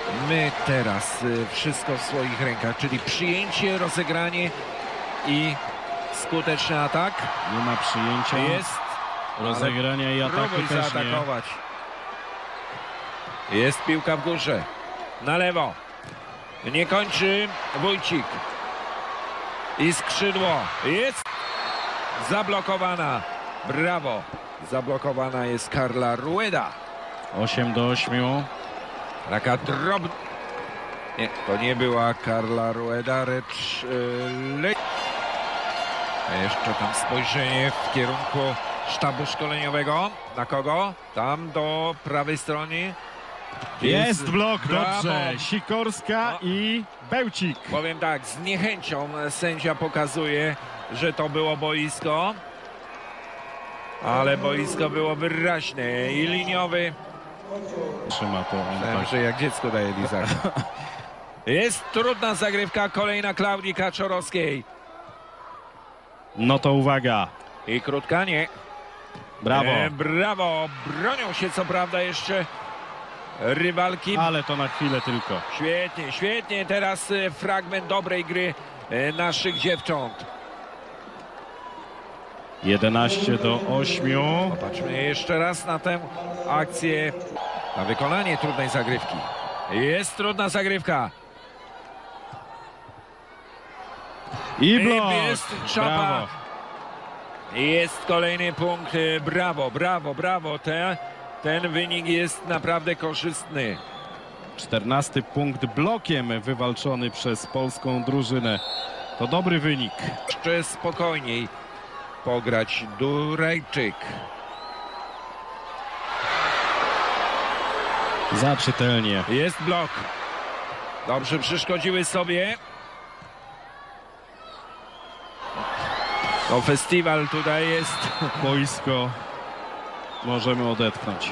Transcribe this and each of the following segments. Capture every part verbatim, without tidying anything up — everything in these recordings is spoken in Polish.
My teraz wszystko w swoich rękach, czyli przyjęcie, rozegranie i skuteczny atak. Nie ma przyjęcia, Jest rozegrania i ataku próbuj też nie. zaatakować. Jest piłka w górze. Na lewo. Nie kończy Wójcik. I skrzydło. Jest zablokowana. Brawo. Zablokowana jest Carla Rueda. osiem do ośmiu. Taka drobna. Nie, to nie była Carla Rueda, lecz yy, Le... Jeszcze tam spojrzenie w kierunku sztabu szkoleniowego. Na kogo? Tam do prawej strony. Jest blok, Brawo. dobrze. Sikorska No. i Bełcik. Powiem tak, z niechęcią sędzia pokazuje, że to było boisko. Ale boisko było wyraźne i liniowy. Trzyma to on Myślałem, tak. że jak dziecko daje lizak. Jest trudna zagrywka, kolejna Klaudii Kaczorowskiej. No to uwaga. I krótka nie. Brawo. E, brawo. Bronią się co prawda jeszcze rywalki. Ale to na chwilę tylko. Świetnie, świetnie. Teraz e, fragment dobrej gry e, naszych dziewcząt. jedenaście do ośmiu. Popatrzmy jeszcze raz na tę akcję. Na wykonanie trudnej zagrywki. Jest trudna zagrywka. I blok. Jest Czapa. Brawo. Jest kolejny punkt. Brawo, brawo, brawo. Te, ten wynik jest naprawdę korzystny. czternasty punkt blokiem wywalczony przez polską drużynę. To dobry wynik. Jeszcze spokojniej pograć Durajczyk. Za czytelnie. Jest blok. Dobrze przeszkodziły sobie. No festiwal tutaj jest. Boisko. Możemy odetchnąć.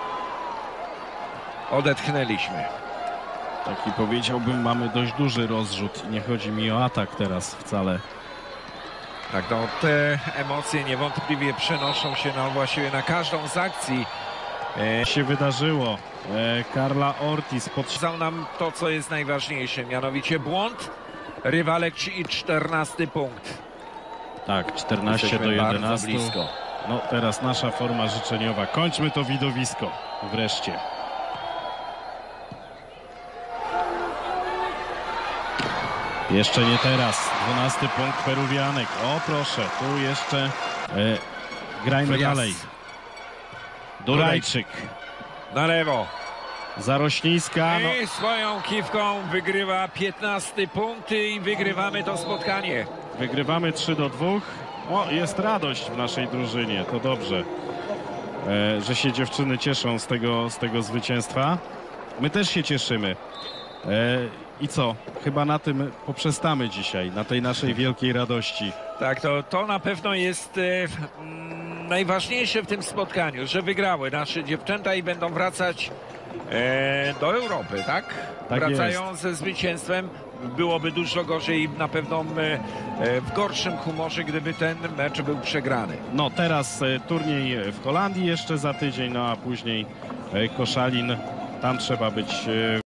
Odetchnęliśmy. Taki powiedziałbym, mamy dość duży rozrzut. Nie chodzi mi o atak teraz wcale. Tak, no te emocje niewątpliwie przenoszą się no, właściwie na każdą z akcji. E, się wydarzyło. E, Carla Ortiz pod... Pokazał nam to, co jest najważniejsze, mianowicie błąd rywalek i czternasty punkt. Tak, czternaście do Jesteśmy bardzo jedenastu. blisko. No teraz nasza forma życzeniowa. Kończmy to widowisko. Wreszcie. Jeszcze nie teraz. dwunasty punkt Peruwianek. O proszę, tu jeszcze e, grajmy Frias. dalej. Durajczyk. Na lewo. Zarośnińska. No, I swoją kiwką wygrywa piętnasty punkt i wygrywamy to spotkanie. wygrywamy trzy do dwóch. O, jest radość w naszej drużynie. To dobrze, e, że się dziewczyny cieszą z tego, z tego zwycięstwa. My też się cieszymy. E, I co? Chyba na tym poprzestamy dzisiaj, na tej naszej wielkiej radości. Tak, to, to na pewno jest e, mm, najważniejsze w tym spotkaniu, że wygrały nasze dziewczęta i będą wracać e, do Europy, tak? Tak Wracają ze zwycięstwem. Byłoby dużo gorzej na pewno e, e, w gorszym humorze, gdyby ten mecz był przegrany. No teraz e, turniej w Holandii jeszcze za tydzień, no a później e, Koszalin. Tam trzeba być e,